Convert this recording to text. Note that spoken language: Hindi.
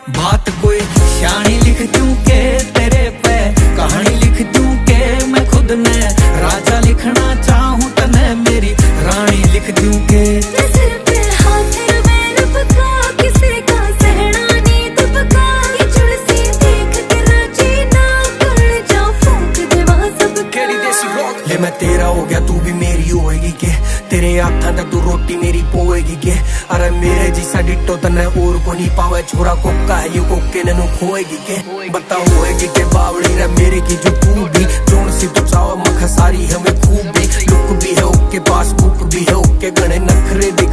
बात कोई शानी लिख दूं के तेरे पे, कहानी लिख दूं के मैं खुद ने राजा लिखना चाहूं तने मेरी रानी लिख दूं के। सिर पे हाथ में रुपका किसी का सहना नी दुबका, ये जुड़सी देख के राजी ना कर जा फूंक देवा सब केड़ी देसी रॉक। ले मैं तेरा हो गया तू भी मेरी होएगी के, तेरे हाथा तक तू रोटी मेरी पोएगी के। अरे मेरे जिसा डिट्टो तने और को नहीं पावे, छोरा कोका है यू कोके ने खोएगी के। बता होएगी के बावड़ी रे मेरे की जो तू भी जोन सी तो चाव मख सारी हमें खूब भी लुक भी है ओके पास बुक भी है ओके गणे नखरे